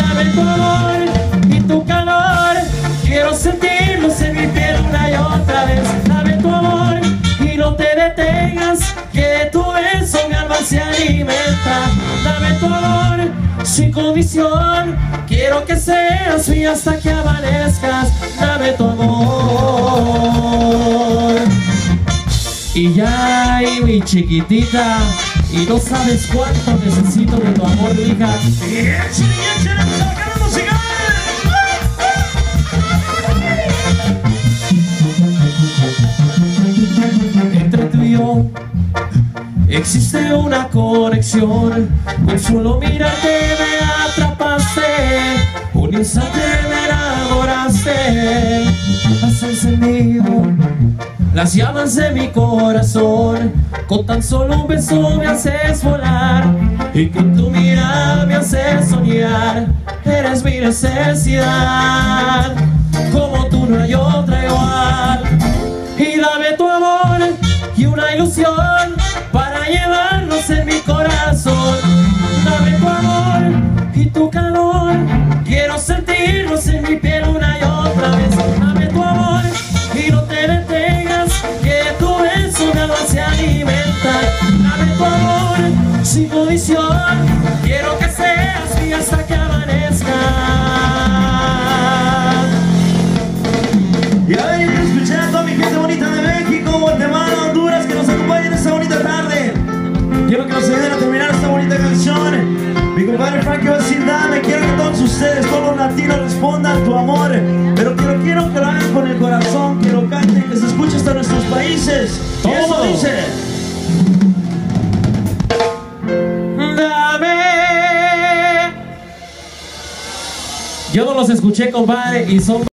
Dame tu amor y tu calor, quiero sentirlos en mi piel una y otra vez. Dame tu amor y no te detengas, que de tu beso mi alma se alimenta. Dame tu amor sin condición, quiero que seas mía hasta que amanezcas. Dame tu amor. Y ya hay mi chiquitita, y no sabes cuánto necesito de tu amor, hija. Entre tú y yo existe una conexión, con solo mirarte me atrapaste, un instante me enamoraste. Has encendido las llamas de mi corazón, con tan solo un beso me haces volar, y con tu mirada me haces soñar. Eres mi necesidad, como tú no hay otra igual. Y dame tu amor y una ilusión para llevarnos en mi corazón. Dame tu amor y tu calor, quiero sentirnos en mi piel una y otra vez. Dame tu amor y no te detengas, que tu beso mi alma se alimenta. Dame tu amor sin condición, quiero que seas mía hasta que amanezca. Y a ver, quiero escuchar a toda mi gente bonita de México, Guatemala, Honduras, que nos acompañen esta bonita tarde. Quiero que nos ayuden a terminar esta bonita canción. Mi compadre Frankie va a decir dame, quiero que todos ustedes, todos los latinos respondan tu amor. Pero quiero que lo hagan con el corazón, que lo canten, que se escuche hasta nuestros países. Y eso dice: Dame. Yo no los escuché, compadre, y son